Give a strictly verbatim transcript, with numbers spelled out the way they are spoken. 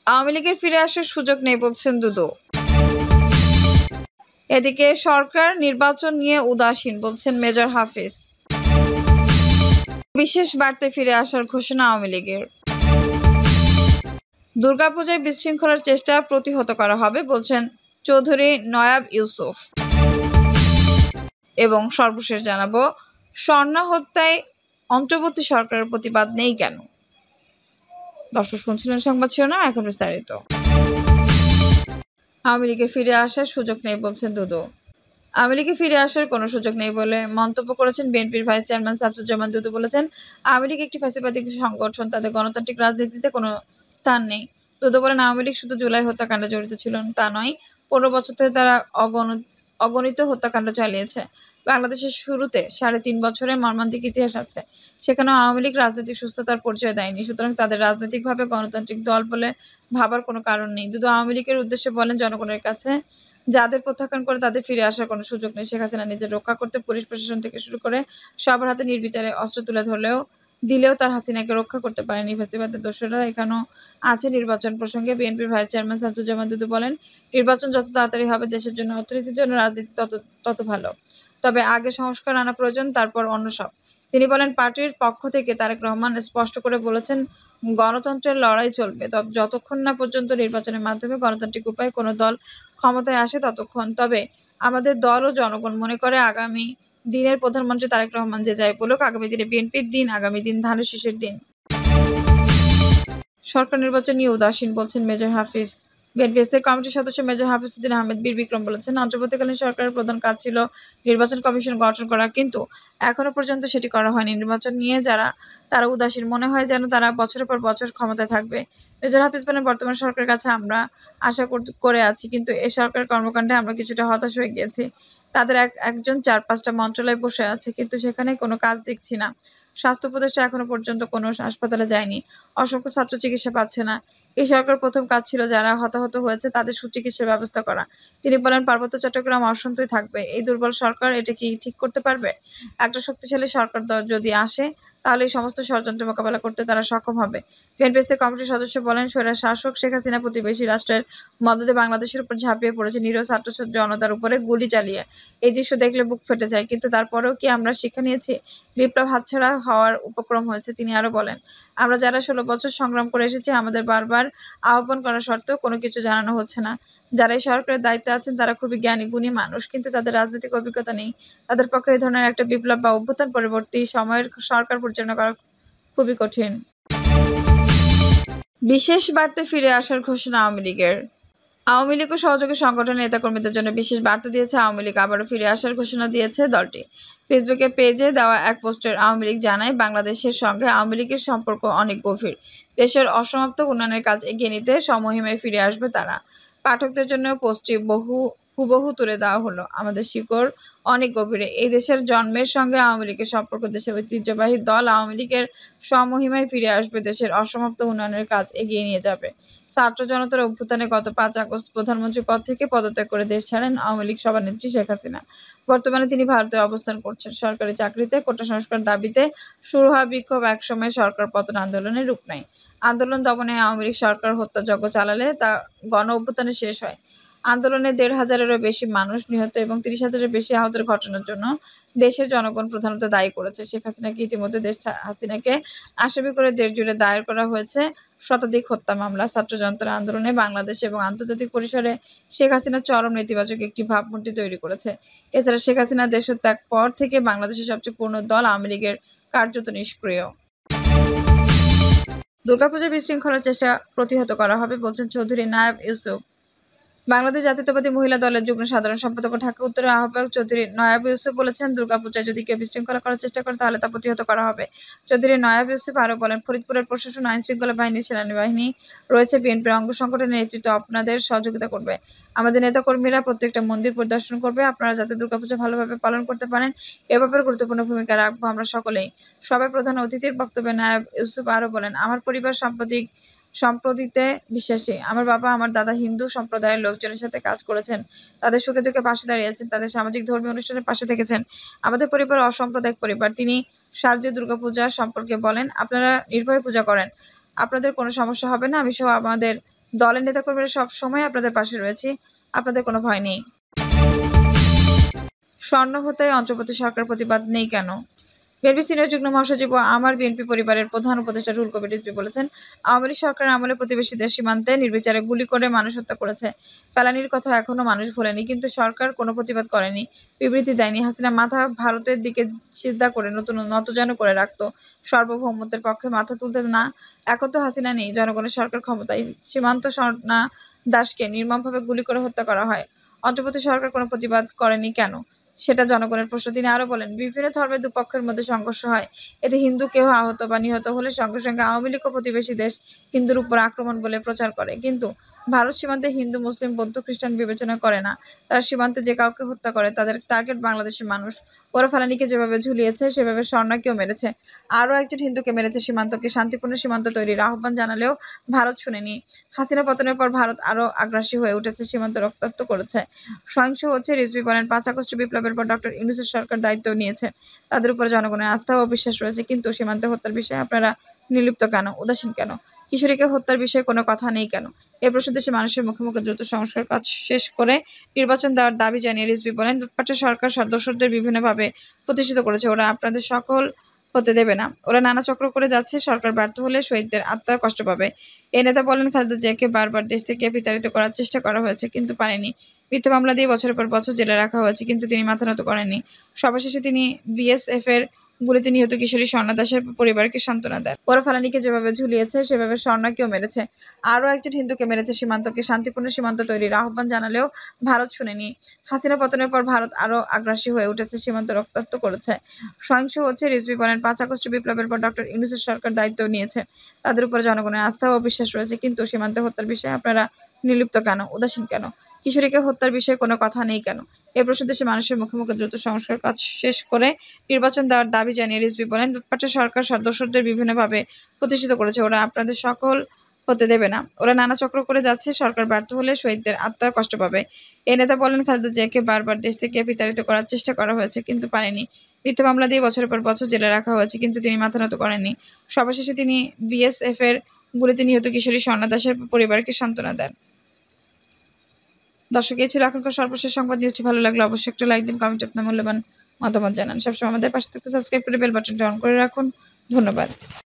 আওয়ামী লীগের ফিরে আসার সুযোগ নেই বলছেন দুদু। এদিকে সরকার নির্বাচন নিয়ে উদাসীন বলছেন মেজর হাফিজ। বিশেষ বার্তায় ফিরে আসার ঘোষণা আওয়ামী লীগের। দুর্গাপূজায় বিশৃঙ্খলার চেষ্টা প্রতিহত করা হবে বলছেন চৌধুরী নয়াব ইউসুফ। এবং সর্বশেষ জানাবো, স্বর্ণা হত্যায় অন্তর্বর্তী সরকারের প্রতিবাদ নেই কেন। দর্শক শুনছিলেন সংবাদ শিরোনাম, এখন বিস্তারিত। আওয়ামী লীগে ফিরে আসার সুযোগ নেই বলছেন দুদু। আওয়ামী লীগে ফিরে আসার কোনো সুযোগ নেই বলে মন্তব্য করেছেন বিএনপির ভাইস চেয়ারম্যান শামসুজ্জামান দুদু। বলেছেন, আওয়ামী লীগ একটি ফ্যাসিবাদী সংগঠন, তাদের গণতান্ত্রিক রাজনীতিতে কোনো স্থান নেই। দুদু বলেন, আওয়ামী লীগ শুধু জুলাই হত্যাকাণ্ডে জড়িত ছিল তা নয়, পনেরো বছর ধরে তারা অগণ অগণিত হত্যাকাণ্ড চালিয়েছে। বাংলাদেশের শুরুতে সাড়ে তিন বছরের মর্মান্তিক ইতিহাস আছে, সেখানেও আওয়ামী লীগ রাজনৈতিক সুস্থতার পরিচয় দেয়নি। সুতরাং তাদের রাজনৈতিকভাবে গণতান্ত্রিক দল বলে ভাবার কোনো কারণ নেই। দুদু আওয়ামী লীগের উদ্দেশ্যে বলেন, জনগণের কাছে যাদের প্রত্যাখ্যান করে তাদের ফিরে আসার কোনো সুযোগ নেই। শেখ হাসিনা নিজের রক্ষা করতে পুলিশ প্রশাসন থেকে শুরু করে সবার হাতে নির্বিচারে অস্ত্র তুলে ধরলেও দিলেও তার হাসিনাকে রক্ষা করতে পারেনি ফ্যাসিবাদের দোসররা। এখানেও আছে নির্বাচন প্রসঙ্গে বিএনপির ভাইস চেয়ারম্যান শামসুজ্জামান দুদু বলেন, নির্বাচন যত তাড়াতাড়ি হবে দেশের জন্য, অর্থনীতির জন্য, রাজনীতি তত তত ভালো। তবে আগে সংস্কার আনা প্রয়োজন, তারপর অন্য সব। তিনি বলেন, পার্টির পক্ষ থেকে তারেক রহমান স্পষ্ট করে বলেছেন, গণতন্ত্রের লড়াই চলবে যতক্ষণ না পর্যন্ত নির্বাচনের মাধ্যমে গণতান্ত্রিক উপায়ে কোনো দল ক্ষমতায় আসে ততক্ষণ। তবে আমাদের দল ও জনগণ মনে করে আগামী দিনের প্রধানমন্ত্রী তারেক রহমান যে যাই বলুক, আগামী দিনে বিএনপির দিন, আগামী দিন ধানের শীষের দিন। সরকার নির্বাচন নিয়ে উদাসীন বলছেন মেজর হাফিজ। বিএনপি স্থায়ী কমিটির সদস্য মেজর হাফিজ উদ্দিন আহমেদ বীর বিক্রম বলেছেন, অন্তর্বর্তীকালীন সরকারের প্রধান কাজ ছিল নির্বাচন কমিশন গঠন করা, কিন্তু এখনো পর্যন্ত সেটি করা হয়নি। নির্বাচন নিয়ে যারা তারা উদাসীন, মনে হয় যেন তারা বছরের পর বছর ক্ষমতায় থাকবে। মেজর হাফিজ বলেন, বর্তমান সরকারের কাছে আমরা আশা করে আছি, কিন্তু এ সরকারের কর্মকাণ্ডে আমরা কিছুটা হতাশ হয়ে গিয়েছি। তাদের এক একজন চার পাঁচটা মন্ত্রণালয়ে বসে আছে, কিন্তু সেখানে কোনো কাজ দেখছি না। স্বাস্থ্য উপদেষ্টা এখনো পর্যন্ত কোনো হাসপাতালে যায়নি, অসংখ্য ছাত্র চিকিৎসা পাচ্ছে না। এই সরকারের প্রথম কাজ ছিল যারা হতাহত হয়েছে তাদের সুচিকিৎসার ব্যবস্থা করা। তিনি বলেন, পার্বত্য চট্টগ্রাম অশান্তই থাকবে, এই দুর্বল সরকার এটা কি ঠিক করতে পারবে? একটা শক্তিশালী সরকার যদি আসে তাহলে এই সমস্ত ষড়যন্ত্র মোকাবেলা করতে তারা সক্ষম হবে। বিএনপি স্থায়ী কমিটির সদস্য বলেন, স্বৈরাচার শাসক শেখ হাসিনা প্রতিবেশী রাষ্ট্রের মদদে বাংলাদেশের উপর ঝাঁপিয়ে পড়েছে নিরীহ ছাত্র জনতার উপরে গুলি চালিয়ে। এই দৃশ্য দেখলে বুক ফেটে যায়, কিন্তু তারপরেও কি আমরা শিক্ষা নিয়েছি? বিপ্লব হাতছাড়া হওয়ার উপক্রম হয়েছে। তিনি আরো বলেন, আমরা যারা ষোলো বছর সংগ্রাম করে এসেছি, আমাদের বারবার আহ্বান করা সত্ত্বেও কোনো কিছু জানানো হচ্ছে না। যারা এই সরকারের দায়িত্বে আছেন তারা খুবই জ্ঞানী গুণী মানুষ, কিন্তু তাদের রাজনৈতিক অভিজ্ঞতা নেই। তাদের পক্ষে এই ধরনের একটা বিপ্লব বা অভ্যুত্থান পরবর্তী সময়ের সরকার পরিচালনা করা খুবই কঠিন। বিশেষ বার্তায় ফিরে আসার ঘোষণা আওয়ামী লীগের। আওয়ামী লীগ ও সহযোগী সংগঠনের নেতাকর্মীদের জন্য বিশেষ বার্তা দিয়েছে আওয়ামী লীগ। আবারও ফিরে আসার ঘোষণা দিয়েছে দলটি। ফেসবুকের পেজে দেওয়া এক পোস্টে আওয়ামী লীগ জানায়, বাংলাদেশের সঙ্গে আওয়ামী লীগের সম্পর্ক অনেক গভীর। দেশের অসমাপ্ত উন্নয়নের কাজ এগিয়ে নিতে সমহিমায় ফিরে আসবে তারা। পাঠকদের জন্য পোস্টটি বহু হুবহু তুলে দেওয়া হলো। আমাদের শিকড় অনেক গভীরে। এই দেশের জন্মের সঙ্গে আওয়ামী লীগের সম্পর্ক। দেশের ঐতিহ্যবাহী দল আওয়ামী লীগের সমহিমায় ফিরে আসবে, দেশের অসমাপ্ত উন্নয়নের কাজ এগিয়ে নিয়ে যাবে। ছাত্র জনতার অভ্যুত্থানে গত পাঁচ আগস্ট প্রধানমন্ত্রী পদ থেকে পদত্যাগ করে দেশ ছাড়েন আওয়ামী লীগ সভানেত্রী শেখ হাসিনা। বর্তমানে তিনি ভারতে অবস্থান করছেন। সরকারি চাকরিতে কোটা সংস্কার দাবিতে শুরু হওয়া বিক্ষোভ একসময় সরকার পতন আন্দোলনের রূপ নেয়। আন্দোলন দমনে আওয়ামী লীগ সরকার হত্যাযজ্ঞ চালালে তা গণ অভ্যুত্থানে শেষ হয়। আন্দোলনে দেড় হাজারেরও বেশি মানুষ নিহত এবং তিরিশ হাজারের বেশি আহতের ঘটনার জন্য দেশের জনগণ প্রধানত দায়ী করেছে। শেখ হাসিনাকে ইতিমধ্যে দেশ হাসিনাকে আসামি করে দেশ জুড়ে দায়ের করা হয়েছে শতাধিক হত্যা মামলা। ছাত্র জনতার আন্দোলনে বাংলাদেশ এবং আন্তর্জাতিক পরিসরে শেখ হাসিনা চরম নেতিবাচক একটি ভাবমূর্তি তৈরি করেছে। এছাড়া শেখ হাসিনা দেশত্যাগ পর থেকে বাংলাদেশের সবচেয়ে পুরনো দল আওয়ামী লীগের কার্যত নিষ্ক্রিয়। দুর্গাপূজায় বিশৃঙ্খলার চেষ্টা প্রতিহত করা হবে বলছেন চৌধুরী নয়াব ইউসুফ। বাংলাদেশ জাতীয়তাবাদী মহিলা দলের যুগ্ম সাধারণ সম্পাদক ও ঢাকা উত্তরের আহ্বায়ক চৌধুরী নয়াব ইউসুফ বলেছেন, দুর্গাপূজায় যদি কেউ বিশৃঙ্খলা করার চেষ্টা করে তাহলে তা প্রতিহত করা হবে। চৌধুরী নয়াব ইউসুফ আরও বলেন, ফরিদপুরের প্রশাসন, আইনশৃঙ্খলা বাহিনী, সেনাবাহিনী রয়েছে, বিএনপির অঙ্গ সংগঠনের নেতৃত্ব আপনাদের সহযোগিতা করবে। আমাদের নেতাকর্মীরা প্রত্যেকটা মন্দির পরিদর্শন করবে। আপনারা যাতে দুর্গাপূজা ভালোভাবে পালন করতে পারেন এ ব্যাপারে গুরুত্বপূর্ণ ভূমিকা রাখবো আমরা সকলেই। সভায় প্রধান অতিথির বক্তব্যে নয়াব ইউসুফ আরও বলেন, আমার পরিবার সাম্প্রতিক সম্প্রতিতে বিশ্বাসী। আমার বাবা, আমার দাদা হিন্দু সম্প্রদায়ের লোকজনের সাথে কাজ করেছেন, তাদের সুখে দুঃখে পাশে দাঁড়িয়েছেন, তাদের সামাজিক ধর্মীয় অনুষ্ঠানের পাশে থেকেছেন। আমাদের পরিবার অসাম্প্রদায়িক পরিবার। তিনি শারদীয় দুর্গাপূজা সম্পর্কে বলেন, আপনারা নির্ভয়ে পূজা করেন, আপনাদের কোনো সমস্যা হবে না। আমি সহ আমাদের দলের নেতাকর্মীরা সব সময় আপনাদের পাশে রয়েছে, আপনাদের কোনো ভয় নেই। স্বর্ণ হত্যায় অন্তর্বর্তী সরকার প্রতিবাদ নেই কেন? বিএনপি সিনিয়র যুগ্ম মহাসচিব ও আমার বিএনপি পরিবারের প্রধান উপদেষ্টা রুহুল কবির রিজভী বলেছেন, আওয়ামী লীগ সরকারের আমলে প্রতিবেশী দেশ সীমান্তে নির্বিচারে গুলি করে মানুষ হত্যা করেছে। ফেলানির কথা এখনো মানুষ ভোলেনি, কিন্তু সরকার কোনো প্রতিবাদ করেনি, বিবৃতি দেয়নি। হাসিনা মাথা ভারতের দিকে সিজদা করে নতুন নতজানু করে রাখত। সার্বভৌমত্বের পক্ষে মাথা তুলতে না। এখন তো হাসিনা নেই, জনগণের সরকার ক্ষমতায়। সীমান্ত স্বর্ণা দাসকে নির্মমভাবে গুলি করে হত্যা করা হয়। অন্তর্বর্তী সরকার কোনো প্রতিবাদ করেনি কেন? সেটা জনগণের প্রশ্ন। তিনি আরো বলেন, বিভিন্ন ধর্মের দুপক্ষের মধ্যে সংঘর্ষ হয়, এতে হিন্দু কেউ আহত বা নিহত হলে সঙ্গে সঙ্গে আওয়ামী লীগ ও প্রতিবেশী দেশ হিন্দুর উপর আক্রমণ বলে প্রচার করে। কিন্তু ভারত সীমান্তে হিন্দু, মুসলিম, বৌদ্ধ, খ্রিস্টান বিবেচনা করে না। তারা সীমান্তে যে কাউকে হত্যা করে তাদের টার্গেট বাংলাদেশের মানুষ। ওরা ফেলানীকে যেভাবে ঝুলিয়েছে সেভাবে স্বর্ণাকেও মেরেছে। আরও একজন হিন্দুকে মেরেছে। সীমান্তকে শান্তিপূর্ণ সীমান্ত তৈরির আহ্বান জানালেও ভারত শুনেনি। হাসিনা পতনের পর ভারত আরও আগ্রাসী হয়ে উঠেছে, সীমান্ত রক্তাক্ত করেছে, সহিংস হচ্ছে। রিজভী বলেন, পাঁচ আগস্ট বিপ্লবের পর ডক্টর ইউনূসের সরকার দায়িত্ব নিয়েছে, তাদের উপরে জনগণের আস্থা ও বিশ্বাস রয়েছে, কিন্তু সীমান্তে হত্যার বিষয়ে আপনারা নির্লিপ্ত কেন, উদাসীন কেন? কিশোরীকে হত্যার বিষয়ে কোনো কথা নেই কেন? এ প্রশ্ন দেশের মানুষের মুখে মুখে দ্রুত সংস্কার কাজ শেষ করে নির্বাচন দেওয়ার দাবি জানিয়ে রিজভী বলেন, লুটপাটের সরকার দোসরদের বিভিন্নভাবে প্রতিষ্ঠিত করেছে, ওরা আপনাদের সকল হতে দেবে না। ওরা নানা চক্র করে যাচ্ছে, সরকার ব্যর্থ হলে শহীদদের আত্মা কষ্ট পাবে। এই নেতা বলেন, খালেদা জিয়াকে বারবার দেশ থেকে বিতাড়িত করার চেষ্টা করা হয়েছে, কিন্তু পারেনি। মিথ্যা মামলা দিয়ে বছরের পর বছর জেলে রাখা হয়েছে, কিন্তু তিনি মাথা নত করেননি। সর্বশেষে তিনি বিএসএফ এর গুলিতে নিহত কিশোরী স্বর্ণা দাসের পরিবারকে সান্ত্বনা দেন। ওরা ফেলানীকে যেভাবে ঝুলিয়েছে সেভাবে স্বর্ণাকেও মেরেছে। আরও একজন হিন্দুকে মেরেছে। সীমান্তকে শান্তিপূর্ণ সীমান্ত তৈরির আহ্বান জানালেও ভারত শুনেনি। হাসিনা পতনের পর ভারত আরও আগ্রাসী হয়ে উঠেছে, সীমান্ত রক্তাক্ত করেছে, সহিংস হচ্ছে। রিজভী বলেন, পাঁচ আগস্ট বিপ্লবের পর ডক্টর ইউনূসের সরকার দায়িত্ব নিয়েছে, তাদের উপরে জনগণের আস্থা ও বিশ্বাস রয়েছে, কিন্তু সীমান্তে হত্যার বিষয়ে আপনারা নির্লিপ্ত কেন, উদাসীন কেন? কিশোরীকে হত্যার বিষয়ে কোনো কথা নেই কেন? এ প্রশ্ন দেশের মানুষের মুখে মুখে দ্রুত সংস্কার কাজ শেষ করে নির্বাচন দেওয়ার দাবি জানিয়ে রিজভী বলেন, লুটপাটের সরকার দোসরদের বিভিন্নভাবে প্রতিষ্ঠিত করেছে, ওরা আপনাদের সকল হতে দেবে না। ওরা নানা চক্র করে যাচ্ছে, সরকার ব্যর্থ হলে শহীদদের আত্মা কষ্ট পাবে। এই নেতা বলেন, খালেদা জিয়াকে বারবার দেশ থেকে বিতাড়িত করার চেষ্টা করা হয়েছে, কিন্তু পারেনি। মিথ্যা মামলা দিয়ে বছরের পর বছর জেলে রাখা হয়েছে, কিন্তু তিনি মাথা নত করেননি। সর্বশেষে তিনি বিএসএফ এর গুলিতে নিহত কিশোরী স্বর্ণা দাসের পরিবারকে সান্ত্বনা দেন। দর্শক, এই ছিল এখনকার সর্বশেষ সংবাদ। নিউজটি ভালো লাগলে অবশ্যই একটা লাইক দিন, কমেন্টে আপনার মূল্যবান মতামত জানান। সবসময় আমাদের পাশে থাকতে সাবস্ক্রাইব করে বেল বাটনটি অন করে রাখুন। ধন্যবাদ।